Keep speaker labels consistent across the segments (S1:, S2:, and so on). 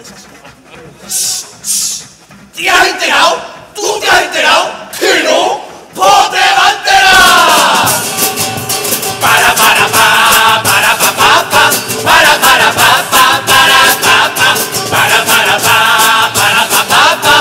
S1: ¿Te has enterado? ¿Tú te has enterado? ¿Que no? ¡Pues te va a enterar! Para pa pa pa para pa pa pa para pa pa para pa pa para pa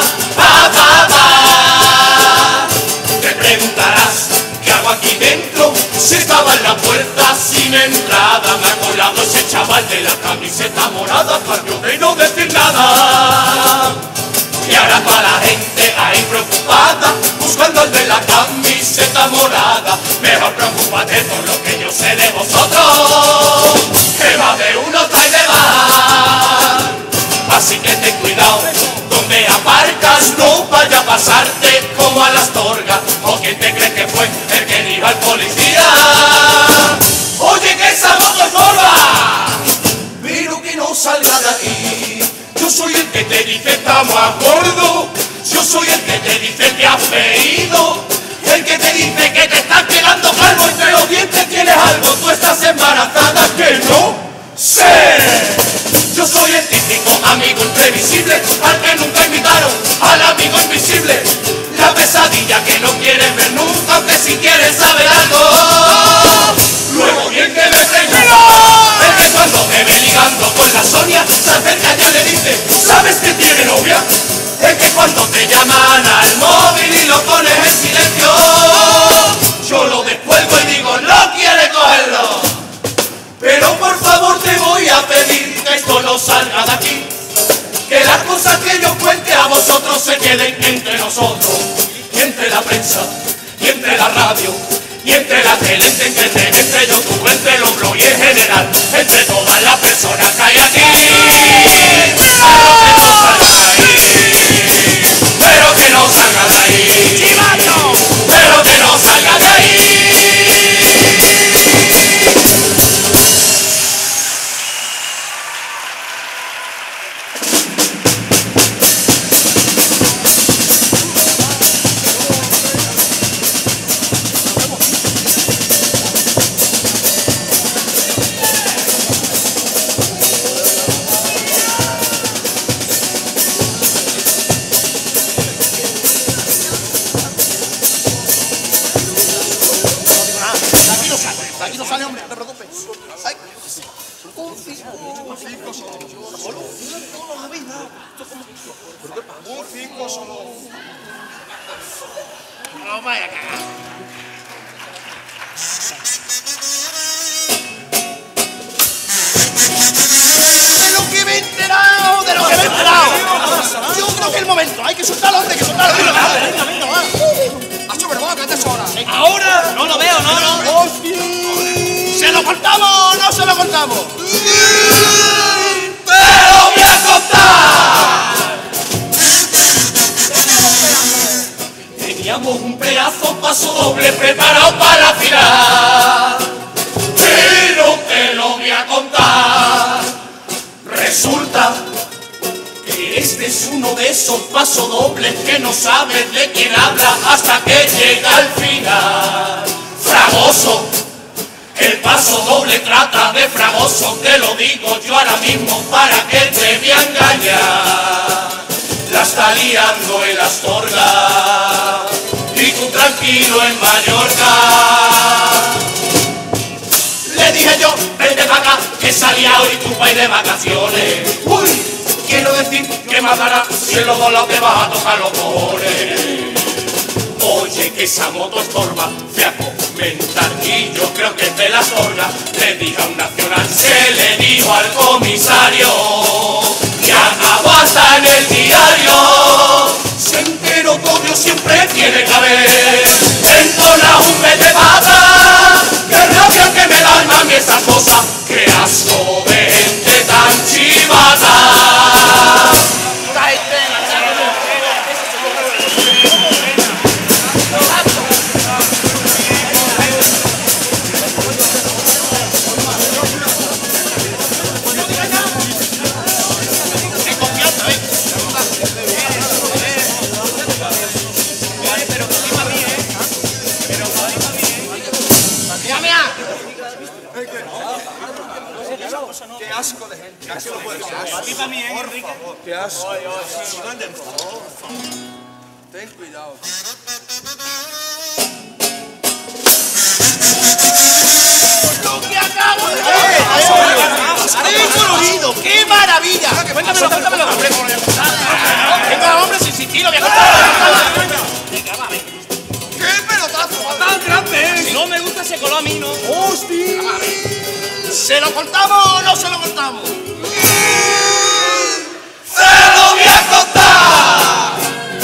S1: pa. Te preguntarás ¿qué hago aquí dentro? Si estaba en la puerta sin entrada, me ha colado ese chaval de la camiseta morada, cambio de no decir nada. Y ahora toda la gente ahí preocupada, buscando el de la camiseta morada. Mejor preocúpate por lo que yo sé de vosotros, que más de uno trae de bar. Así que ten cuidado, donde aparcas no vaya a pasarte como a las Astorga. ¿O quién te cree que fue el que dijo al policía? Oye, que esa moto es morba, pero que no salga de aquí. Yo soy el que te dice estamos a acuerdo, yo soy el que te dice te has feído, el que te dice que te estás quedando calvo, entre los dientes tienes algo, tú estás embarazada, que no sé. Yo soy el típico amigo imprevisible, al que nunca invitaron, al amigo invisible, la pesadilla que no quieres ver nunca, aunque si quieres saber algo. Luego bien que me pregunto, el que cuando te ve ligando con la Sonia, se acerca ya le dice, ¿sabes que tiene novia? El que cuando te llaman al móvil y lo pones en silencio, yo lo descuelgo y digo, no quiere cogerlo. Pero por favor te voy a pedir que esto no salga de aquí, que las cosas que yo cuente a vosotros se queden entre nosotros, y entre la prensa, y entre la radio, y entre la tele, entre YouTube, entre los blogs y en general, entre todas las personas que hay aquí. Pero que no salga de ahí, pero que no salga de ahí.
S2: Aquí no sale, hombre, no te preocupes. Ay, un fijo solo. ¿Cómo lo habéis dado? Un fijo solo. No vaya a cagar. De lo que me he enterado, Yo creo que es el momento, hay que soltarlo, hombre, hay que soltarlo. Venga, va. Hacho, perdón, que antes ahora.
S1: ¿Ahora?
S3: No lo veo, no.
S2: ¡Hostia! ¿Se lo contamos o no se lo contamos?
S1: ¡Te lo voy a contar! Teníamos un pedazo paso doble preparado para la final, pero te lo voy a contar. Resulta que este es uno de esos pasodobles que no sabes de quién habla hasta que llega al final. Fragoso, el pasodoble trata de Fragoso, te lo digo yo ahora mismo para que te voy a engañar. La está liando en Astorga y tú tranquilo en Mallorca. Le dije yo, vente para acá, que salía hoy tu país de vacaciones. Uy, quiero decir que más dará si en los dos lados te vas a tocar los cojones. Oye, que esa moto estorba, fui a comentar y yo creo que te la Astorga. Le dije a un nacional, se le dijo al comisario, que acabó hasta en el diario. Se enteró todo, siempre tiene que haber entona un pez de pata. Que rabia que me dan a mí esas cosas, que asco de gente tan chivata.
S3: para mí, Enrique.
S2: Por favor. Qué asco. Por favor. Ten cuidado.
S4: ¡Lo que acabo de ver! ¡Qué colorido! ¡Qué maravilla!
S3: Cuéntamelo.
S4: Venga, hombre, sin sentido, voy a contar.
S2: ¡Qué pelotazo!
S3: ¡Tan grande! Si no me gusta ese color a mí, ¿no?
S2: ¡Hostia!
S4: ¿Se lo contamos o no se lo contamos?
S1: ¡Se lo voy a contar!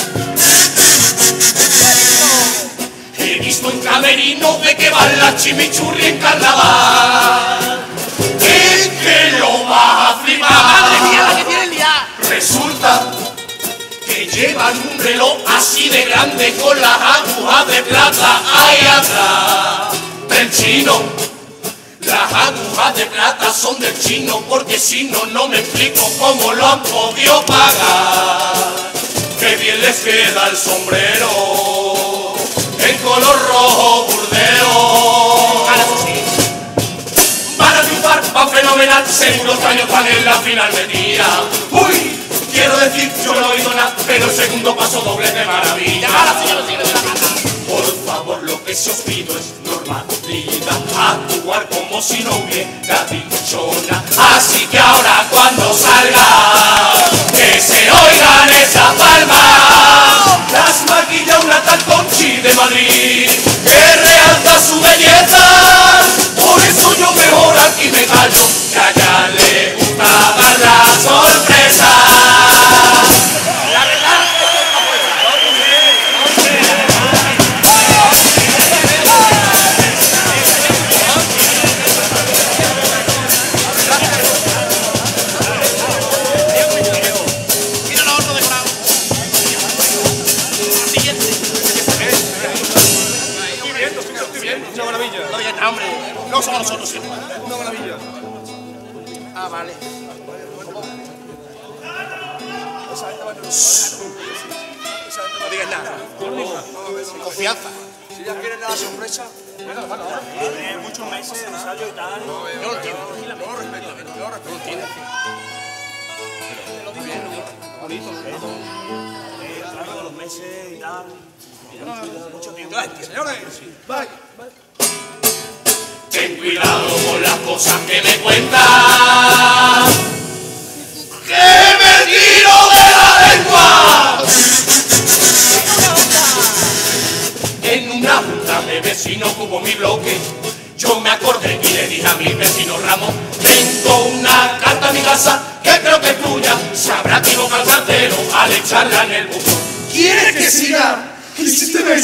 S1: He visto en camerino de que va la chimichurri en carnaval. ¿Y que lo vas a flipar?
S4: ¡Madre mía, la que tiene el día!
S1: Resulta que llevan un reloj así de grande con las agujas de plata ahí atrás del chino. Las agujas de plata son del chino porque si no, no me explico cómo lo han podido pagar. Qué bien les queda el sombrero en color rojo burdeo. Van a triunfar, van fenomenal, seguro que años van en la final del día. Uy, quiero decir, yo no he oído nada, pero el segundo paso doble de maravilla. Por favor, lo que se os pido es normalidad, actuar como si no hubiera dicho nada. Así que ahora cuando salga, que se oigan esa palma. Las maquilla una tal Conchi de Madrid, que realza su belleza. Por eso yo mejor aquí me callo, que a ella le gusta dar la sorpresa. La verdad
S4: Mira lo otro decorado. Siguiente.
S2: Una maravilla.
S4: No digas nada, hombre. No somos nosotros siempre.
S2: Una maravilla.
S4: Ah, vale. No digas nada. Confianza.
S2: Si ya quieren la sorpresa,
S3: Muchos meses de ensayo y tal.
S4: Yo lo entiendo.
S2: yo respeto.
S3: Claro, los meses y tal. Mucho tiempo.
S2: Señores, bye.
S1: ten cuidado con las cosas que me cuentas, que me tiro de la lengua. En una junta de vecinos que hubo mi bloque, yo me acordé y le dije a mi vecino Ramón, tengo una carta a mi casa que creo que es tuya, se habrá equivocado el cartero al echarla en el buzón.
S2: ¿Quieres que siga? Insísteme.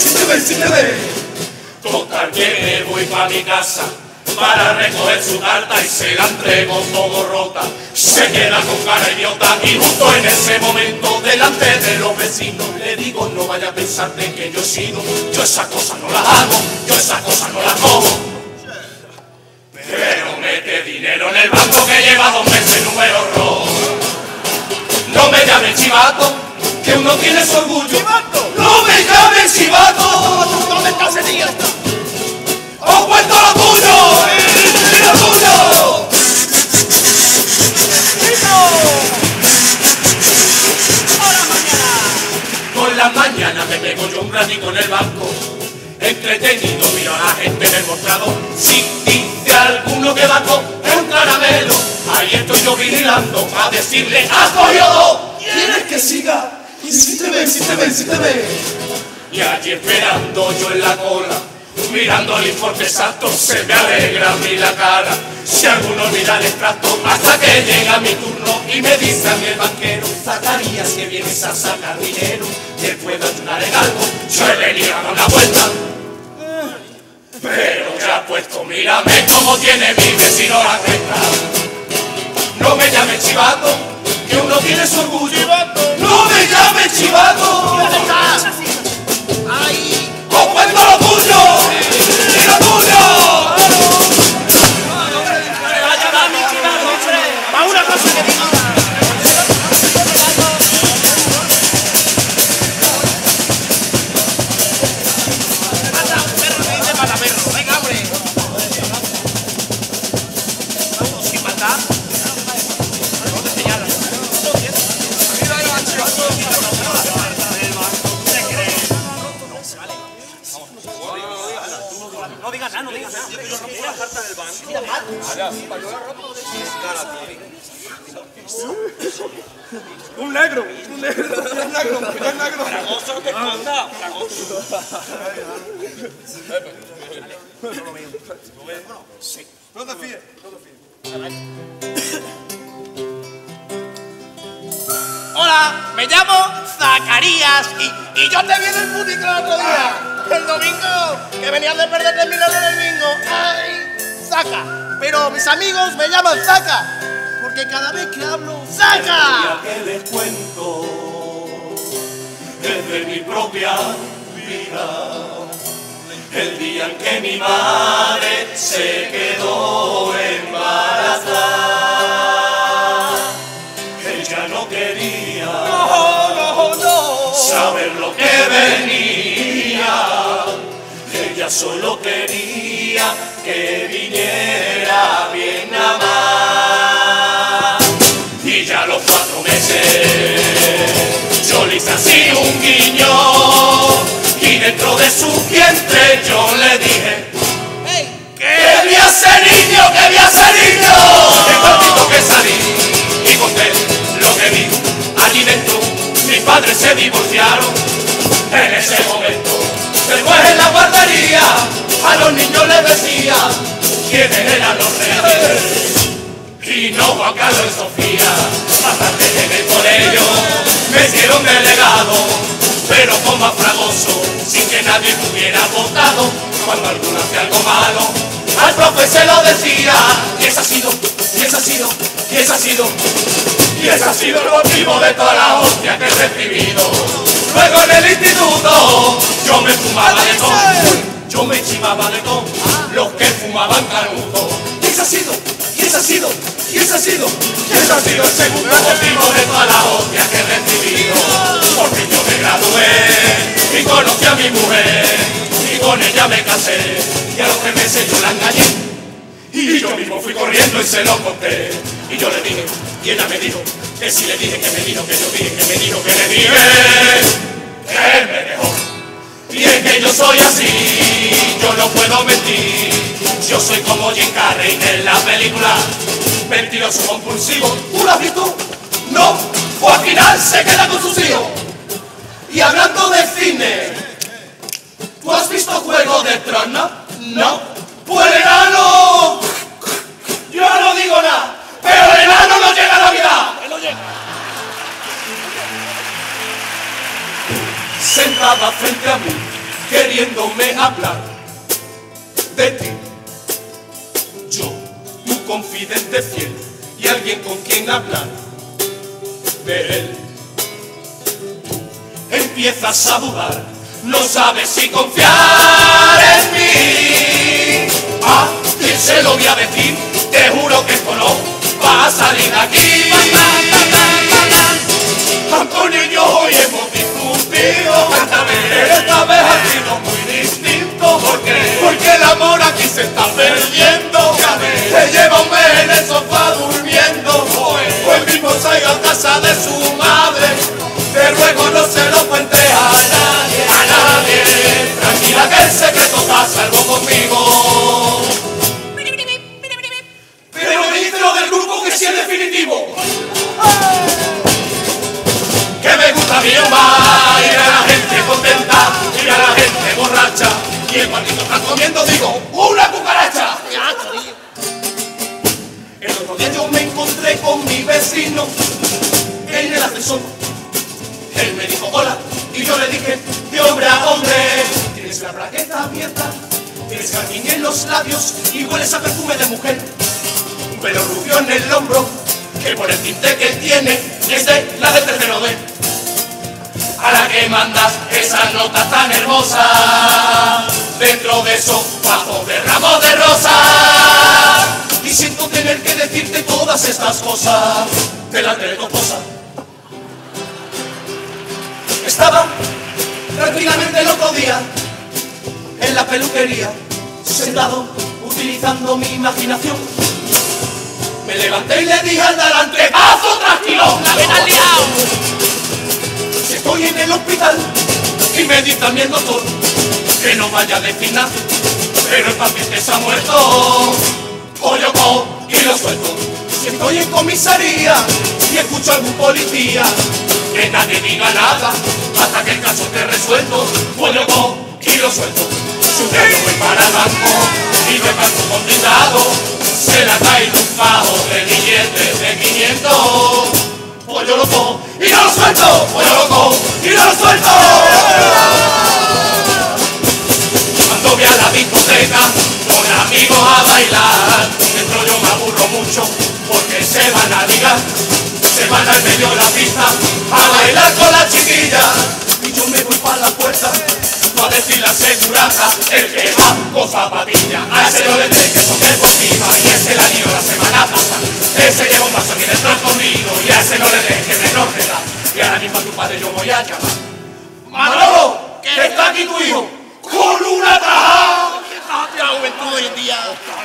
S1: Total que me voy pa' mi casa para recoger su carta y se la entrego todo rota. Se queda con cara idiota y justo en ese momento delante de los vecinos le digo, no vaya a pensarte que yo he sido, yo esas cosas no las hago, yo esas cosas no las como. Pero mete dinero en el banco que lleva 2 meses número rojo. No me llames chivato, que uno tiene su orgullo. No me llames chivato.
S4: ¿Dónde está ese tío?
S1: ¡Os cuento lo tuyo! ¡Y lo tuyo! Con la mañana me pego yo un ratito en el banco, entretenido miro a la gente en el mostrador. Si dice alguno que banco es un caramelo, ahí estoy yo vigilando a decirle ¡has cogido 2!
S2: ¿Quieres que siga? Insísteme.
S1: Y allí esperando yo en la cola, mirando el informe exacto, se me alegra a mí la cara. Si alguno mira el extracto, hasta que llega mi turno y me dice a mí el banquero, Zacarías, que vienes a sacar dinero, ¿te puedo ayudar en algo? Yo he venido a dar la vuelta. Pero ya puesto, mírame cómo tiene mi vecino la cresta. No me llames chivato, que uno tiene su orgullo. No me llames chivato.
S4: ¿Dónde estás? ¡Ay!
S1: ¡Os cuento lo tuyo! ¡Y lo tuyo!
S4: ¡Va una cosa que digo! Mata un perro que dice mata perro. Venga, hombre. Sin matar. No te señalas.
S2: Un negro.
S3: Fragoso te esconda, fragoso.
S2: No te fíes.
S4: Hola, me llamo Zacarías y yo te vi en el puticlub el otro día. El domingo, que venías de perderte el milagro del bingo. ¡Ay! Zaca. Pero mis amigos me llaman Zaca, porque cada vez que hablo, ¡Zaca!
S1: Que les cuento desde mi propia vida. El día en que mi madre se quedó embarazada, ella no quería saber lo que venía, ella solo quería que viniera bien amada. Y ya a los 4 meses yo le hice así un guiño, y dentro de su vientre yo le dije: ¡que voy a ser niño, que voy a ser niño! En cuantito que salí y conté lo que vi allí dentro, mis padres se divorciaron en ese momento. Después en la guardería a los niños les decía quiénes eran los reyes. Y no Juan Carlos y Sofía, aparte en el colegio me hicieron delegado, pero con más fragoso, sin que nadie me hubiera votado. Cuando alguno hacía algo malo, al profe se lo decía, y ese ha sido, y ese ha sido, y ese ha sido, y ese ha sido el motivo de toda la hostia que he recibido. Luego en el instituto yo me fumaba de todo, yo me chivaba de todo, los que fumaban canuto. Y ese ha sido, y ese ha sido, y ese ha sido, y ese ha sido el segundo motivo de toda la hostia que he recibido. Porque yo me gradué y conocí a mi mujer, y con ella me casé, y a los 3 meses yo la engañé, y yo mismo fui corriendo y se lo conté. Y yo le dije, y ella me dijo, que si le dije, que me dijo, que yo dije, que me dijo, que le dije, que él me dejó. Y es que yo soy así, yo no puedo mentir, yo soy como Jim Carrey en la película, mentiroso compulsivo. ¿Tú lo has visto? No, o al final se queda con sus hijos. Y hablando de cine, ¿tú has visto Juego de Tronos? No. Pues el enano, yo no digo nada, pero el enano no llega a Navidad. Sentada frente a mí, queriéndome hablar de ti, yo, tu confidente fiel, y alguien con quien hablar de él. Empiezas a dudar, no sabes si confiar en mí. ¿A quién se lo voy a decir? Te juro que esto no va a salir de aquí. Antonio y yo hoy hemos discutido, pero esta vez ha sido muy distinto. Porque el amor aquí se está perdiendo. Se lleva un mes en el sofá durmiendo, o el mismo salga a casa de su madre. De ruego no se lo cuente a nadie, tranquila que el secreto está a salvo conmigo. Pero dentro del grupo que sí es definitivo, que me gusta mi mamá, ir a la gente contenta, ir a la gente borracha, y el cuantito está comiendo, digo, ¡una cucaracha! El otro día yo me encontré con mi vecino en el ascensor. Él me dijo hola, y yo le dije de hombre a hombre: tienes la bragueta abierta, tienes jardín en los labios y hueles a perfume de mujer. Un pelo rubio en el hombro, que por el tinte que tiene es de la del tercero D. A la que mandas esas notas tan hermosas, dentro de esos bajos de ramos de rosa. Y siento tener que decirte todas estas cosas delante de tu esposa. Estaba tranquilamente el otro día en la peluquería, sentado, utilizando mi imaginación. Me levanté y le dije al delante: ¡paso tranquilo! ¡La ven al liado! Si estoy en el hospital y me dice a mí el doctor que no vaya a decir nada, pero el paciente se ha muerto. Pollo, y lo suelto. Si estoy en comisaría y escucho a algún policía, que nadie diga nada hasta que el caso esté resuelto. Pues yo cojo y lo suelto. Si un día yo voy para el banco y me paso con blindado, se le ha caído un fajo de billetes de 500. Pues yo lo cojo y no lo suelto. Pues yo lo cojo y no lo suelto. Cuando voy a la discoteca con amigos a bailar, dentro yo me aburro mucho porque se van a ligar. Se van al medio de la pista a bailar con la chiquilla. Y yo me voy para la puerta a decir la aseguranza, el que va con zapatillas. A ese no le den que son deportivas y ese la dio la semana pasada. Ese lleva un vaso aquí dentro conmigo y a ese no le den que menor de edad. Y ahora mismo a tu padre yo voy a llamar. Manolo, que está aquí tu hijo con una tajada.
S4: La juventud hoy en día.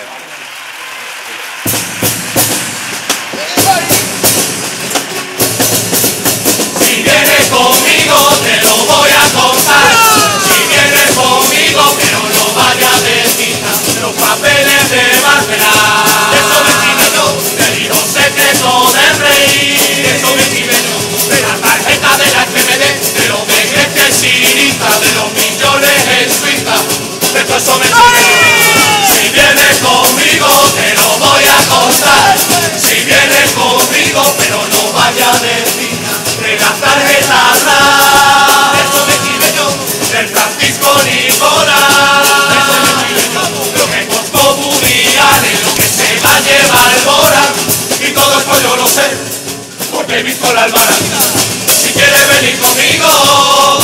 S1: Si vienes conmigo te lo voy a contar. Si vienes conmigo que no lo vaya a decir. Los papeles de Barcelona, eso me escribe yo, del hijo secreto del rey. Eso me escribe yo, de la tarjeta de la FMD, de los de Grecia y Siriza, de los millones en Suiza. De todo eso me escribe yo. Si vienes conmigo te lo voy a contar. Si vienes conmigo pero no vaya a decir. De las tarjetas eso me escribe yo, del Francisco Nicolás. Eso me escribe yo, lo que costó Woody Allen, lo que se va a llevar Borat. Y todo esto yo lo sé, porque he visto la albarán. Si quieres venir conmigo,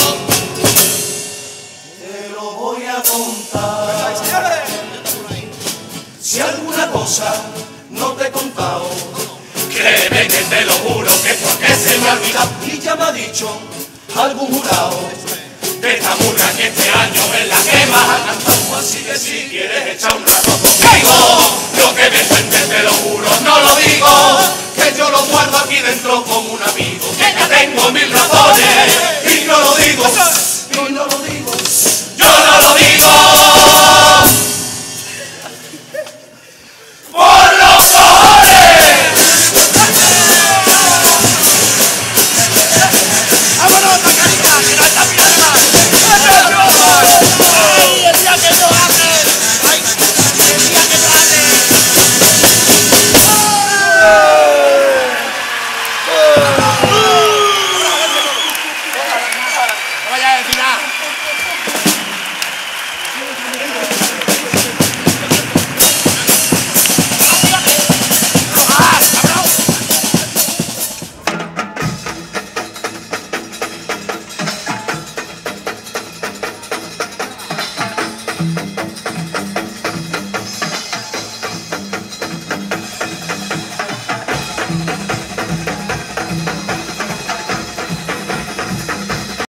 S1: te lo voy a contar. Si alguna cosa no te he contado, créeme que te lo juro que porque se me ha olvidado. Y ya me ha dicho algún jurado de esta murga que este año es la que más ha cantado. Así que si quieres echar un rato conmigo, lo que me cuentes te lo juro, no lo digo, que yo lo guardo aquí dentro como un amigo, que ya tengo 1000 razones y no lo digo.